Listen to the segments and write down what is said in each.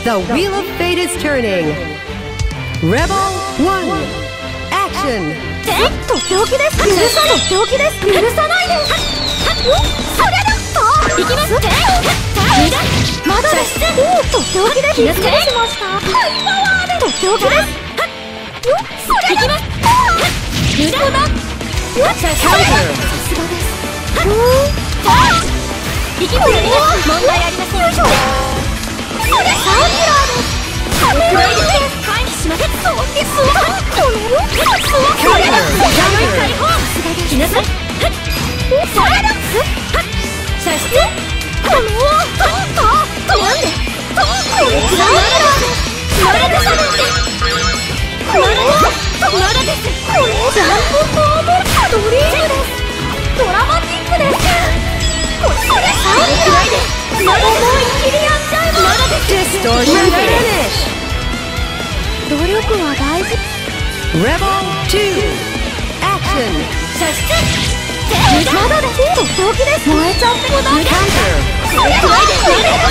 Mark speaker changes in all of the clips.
Speaker 1: The wheel of fate is turning. Rebel 1, action!
Speaker 2: とっておきです。許さない。とっておきです。許さないです。それだ。いきます。まだです。とっておきです。失礼しました。ハイパワーで。とっておきです。それだ。いきます。無駄だ。さすがです。いきます。問題ありません。よいしょ。それサーキュラーです。これくらいです。回避します。そうですわ。このよ。それだ。解放。来なさい。それだ。射出。このなんで。これくらいです。まだです。まだです。これジャンプフォームドリームです。ドラマティックです。これサーキュラーです。まだ思いっきりやっちゃいます。まだです。
Speaker 1: Distortion finish!
Speaker 2: 努力は大事。
Speaker 1: Rebel 2, action!
Speaker 2: 射出。まだです。とっておきです。燃えちゃってもだ。
Speaker 1: Counter!
Speaker 2: それくらいです。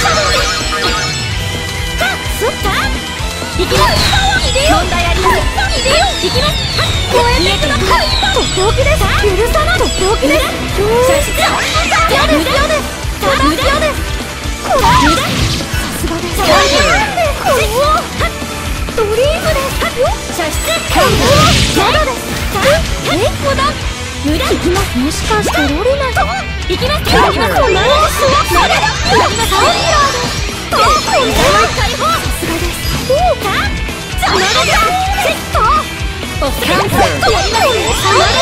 Speaker 2: いきます。入れよう。問題あります。入れよう。いきます。燃えてください。とっておきです。許さない。とっておきです。射出。嫌です。嫌です。嫌です。これさすがです。これドリームです。射出。まだです。こだ。無駄。いきます。もしかしてロリナと。いきます。いきます。まだです。まだだ。やります。サイラーです。これは解放。さすがです。どうか。まだです。セット。お疲れ様です。やります。